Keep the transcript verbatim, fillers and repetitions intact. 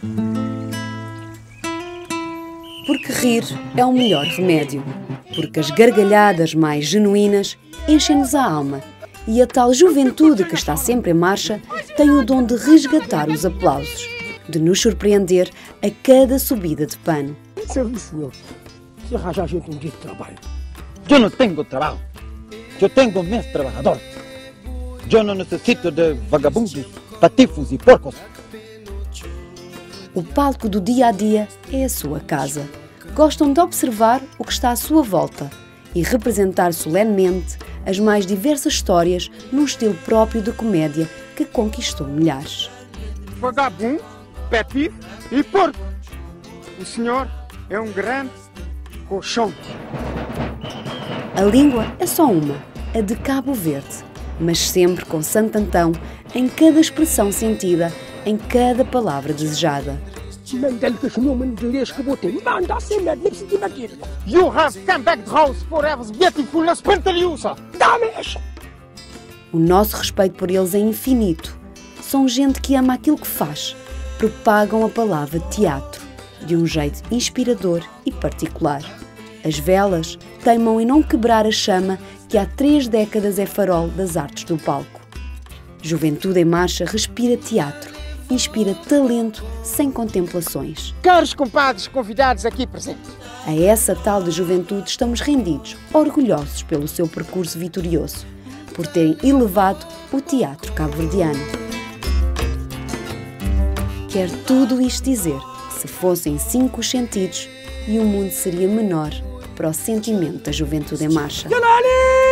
Porque rir é o melhor remédio. Porque as gargalhadas mais genuínas enchem-nos a alma. E a tal juventude que está sempre em marcha tem o dom de resgatar os aplausos, de nos surpreender a cada subida de pano. Senhor, se arranjar gente um dia de trabalho. Eu não tenho trabalho. Eu tenho meus trabalhadores. Eu não necessito de vagabundos, patifos e porcos. O palco do dia a dia é a sua casa. Gostam de observar o que está à sua volta e representar solenemente as mais diversas histórias num estilo próprio de comédia que conquistou milhares. Vagabundo, patifo e porco. O senhor é um grande colchão. A língua é só uma, a de Cabo Verde, mas sempre com Santo Antão em cada expressão sentida, em cada palavra desejada. You have come back house forever's beautifulness pantaliusa. O nosso respeito por eles é infinito. São gente que ama aquilo que faz. Propagam a palavra teatro, de um jeito inspirador e particular. As velas teimam em não quebrar a chama que há três décadas é farol das artes do palco. Juventude em Marcha respira teatro, inspira talento sem contemplações. Caros compadres convidados aqui presentes. A essa tal de juventude estamos rendidos, orgulhosos pelo seu percurso vitorioso, por terem elevado o teatro cabo-verdiano. Quer tudo isto dizer que se fossem cinco os sentidos e o mundo seria menor para o sentimento da juventude em marcha.